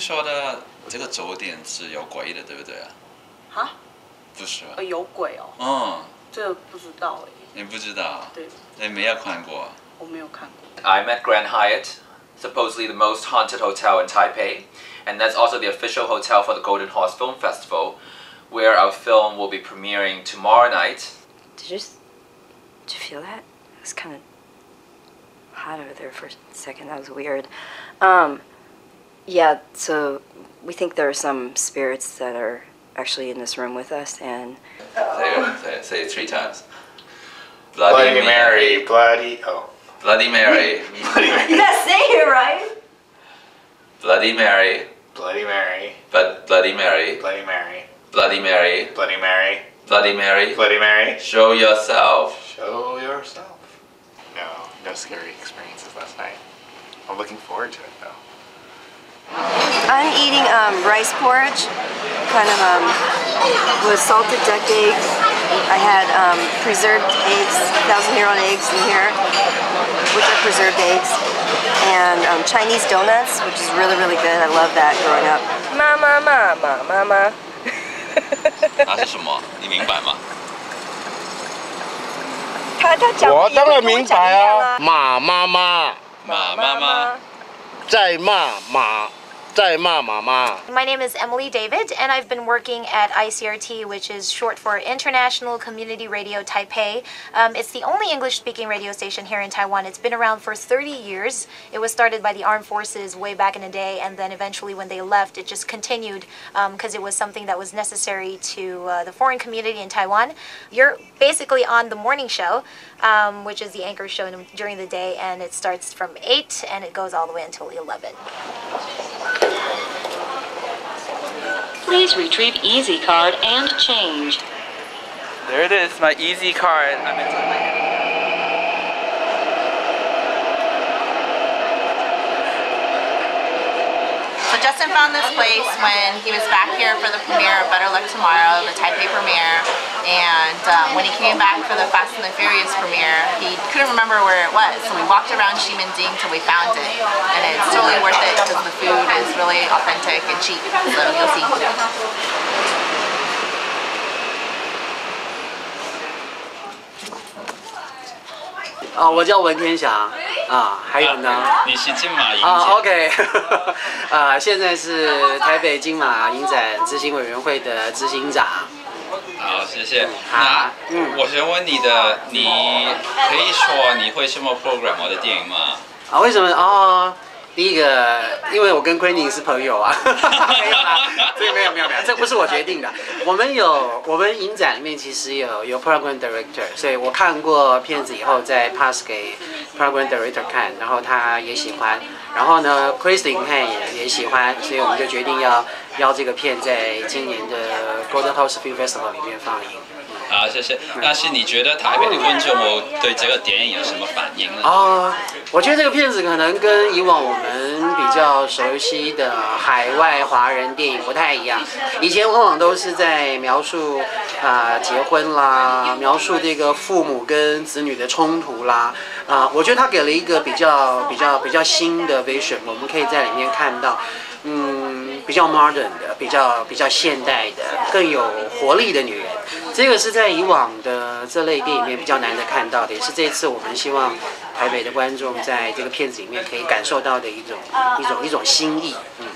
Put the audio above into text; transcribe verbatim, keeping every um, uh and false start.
说的这个酒店是有鬼的，对不对啊？ 啊？ 不是吧？ 呃，有鬼哦。 嗯， 这个不知道哎。 你不知道？ 对。 你没有看过？ 我没有看过。 I'm at Grand Hyatt, supposedly the most haunted hotel in Taipei, and that's also the official hotel for the Golden Horse Film Festival, where our film will be premiering tomorrow night. Did you just, did you feel that? It was kind of hot over there for a second. That was weird. Um, yeah, so we think there are some spirits that are actually in this room with us, and... Say it, say it, say it three times. Bloody, Bloody Mary, Mary, Bloody, oh. Bloody Mary. Bloody Mary. You gotta say it right. Bloody Mary. Bloody Mary. But Bloody Mary. Bloody Mary. Bloody Mary. Bloody Mary. Bloody Mary. Bloody Mary. Show yourself. Show yourself. No, no scary experiences last night. I'm looking forward to it though. I'm eating um, rice porridge, kind of um, with salted duck eggs. I had um, preserved eggs, thousand-year-old eggs in here, which are preserved eggs, and um, Chinese donuts, which is really, really good. I love that growing up. Mama, mama, mama. 它是什么？你明白吗？ 他他讲， 我当然明白啊，马妈妈， 马妈妈， 在骂马。 My name is Emily David, and I've been working at I C R T, which is short for International Community Radio Taipei. Um, it's the only English-speaking radio station here in Taiwan. It's been around for thirty years. It was started by the armed forces way back in the day, and then eventually when they left, it just continued because um, it was something that was necessary to uh, the foreign community in Taiwan. You're basically on the morning show, um, which is the anchor show during the day, and it starts from eight and it goes all the way until eleven. Please retrieve Easy Card and change. There it is, my Easy Card. I'm in So Justin found this place when he was back here for the premiere of Better Luck Tomorrow, the Taipei premiere, and um, when he came back for the Fast and the Furious premiere, he couldn't remember where it was. So we walked around Ximending till we found it, and it's totally worth it because the food is really authentic and cheap. So you'll see. 啊，我叫文天祥啊，还有呢， 啊、你是金马影啊 ，OK， 啊，现在是台北金马影展执行委员会的执行长。 好，谢谢。那嗯，我想问你的，你可以说你会什么 program 我的电影吗？ 啊，为什么？哦。 第一个，因为我跟 Quentin 是朋友啊，没有啦，这个没有没有没有，这不是我决定的。我们有我们影展里面其实有有 program director， 所以我看过片子以后再 pass 给 program director 看，然后他也喜欢，然后呢 Kristen 看也也喜欢，所以我们就决定要邀这个片在今年的 Golden Horse Film Festival 里面放映。 好，谢谢。但是你觉得台北的观众对这个电影有什么反应呢？ 哦，我觉得这个片子可能跟以往我们比较熟悉的海外华人电影不太一样。以前往往都是在描述啊、呃、结婚啦，描述这个父母跟子女的冲突啦。啊、呃，我觉得他给了一个比较比较比较新的 vision， 我们可以在里面看到，嗯，比较 modern 的，比较比较现代的，更有活力的女人。 这个是在以往的这类电影里面比较难得看到的，也是这次我们希望台北的观众在这个片子里面可以感受到的一种一种一种新意。嗯